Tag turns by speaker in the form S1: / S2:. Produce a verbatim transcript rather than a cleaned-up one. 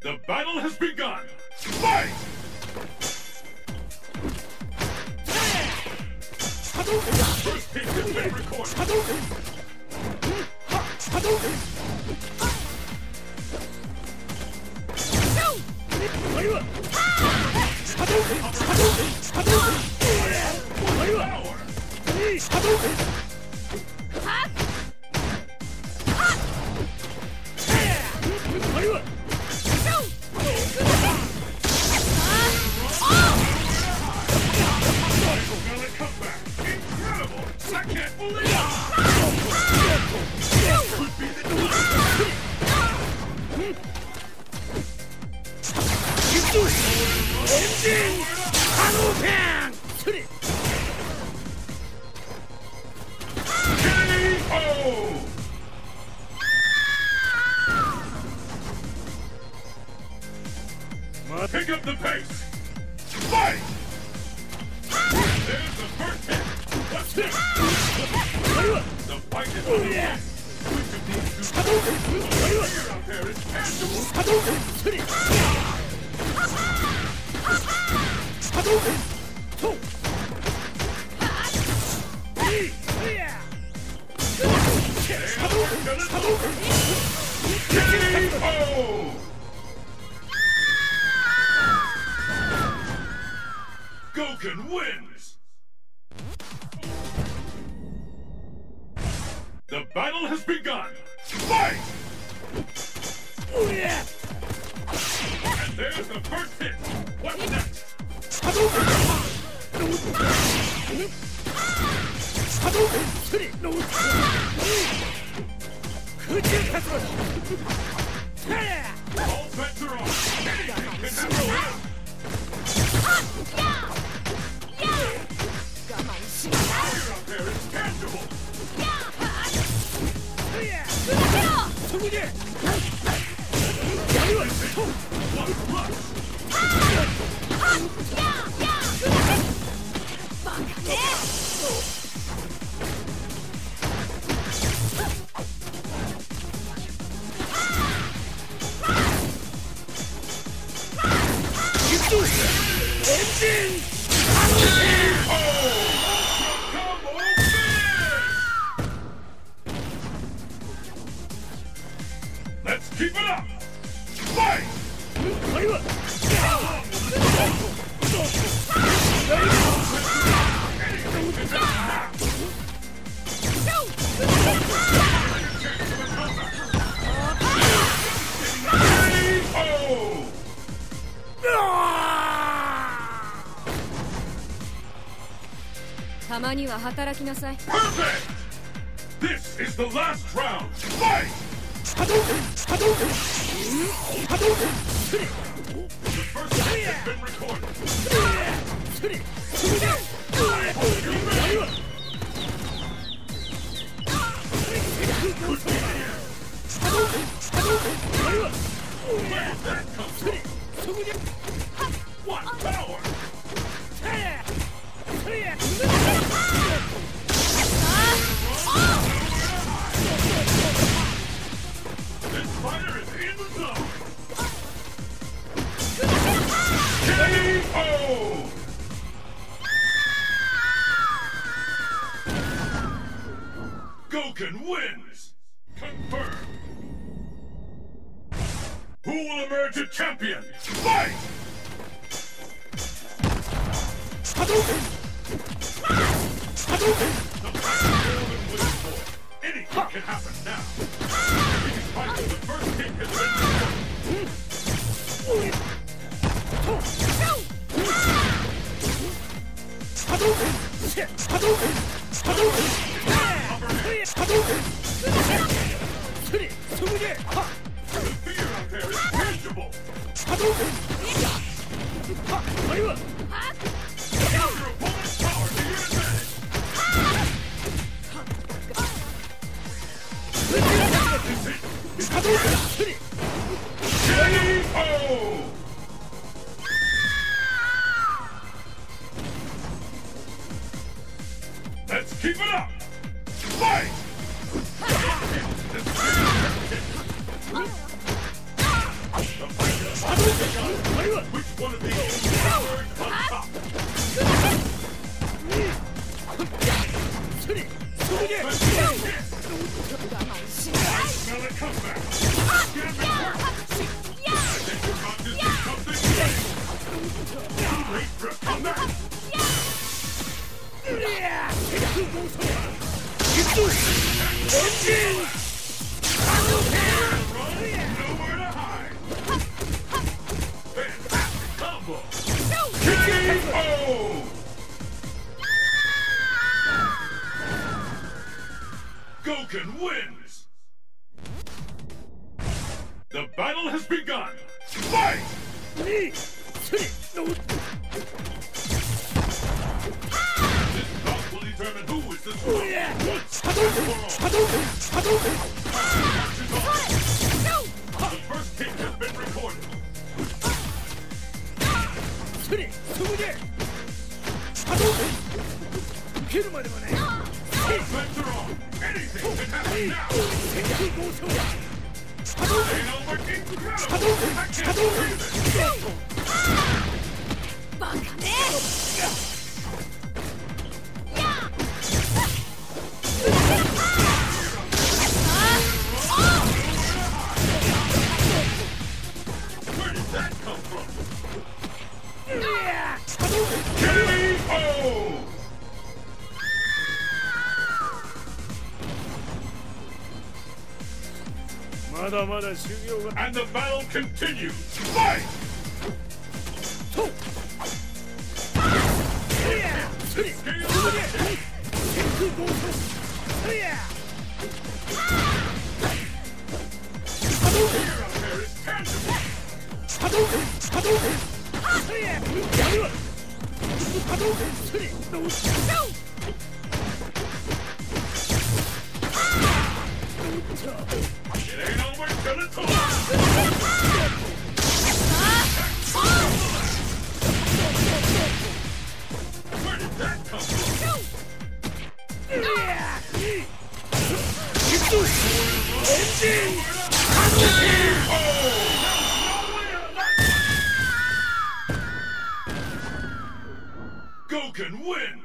S1: The battle has begun! Fight! First hit has been recorded! Pick up the pace! Fight! There's the first hit! What's next? The fight is on the end! Which of these two fear out there is tangible? K O! Gouken wins! The battle has begun! Fight! And there's the first hit! What's next? All bets are off! Anything can happen! Fire out there is tangible! One rush! Engine! Let's keep it up! Fight! Perfect! This is the last round! Fight! The first hit has been recorded! Where did that come from? What power! This fighter is in the zone! K O! Gouken wins! Confirmed! Who will emerge a champion? Fight! Anything can happen now! Despite the first hit has been the fear out there is tangible! Your opponent's power to your advantage! K O! Let's keep it up! Fight! The fight is Which one of these is third on top? Smell a comeback. Get him back. I think you're about to do something great. Too late for a comeback. Nowhere to hide. Fantastic combo. K O. Gouken wins! The battle has begun! Fight! This bout will determine who is the strongest. Once and for all. The first kick has been recorded. Offense are on. Anything can happen now. Ain't over incredible. I can't believe it. Where did that come from? K O. And the battle continues. Fight! It ain't over till it's over. Where did that come from? Gouken wins!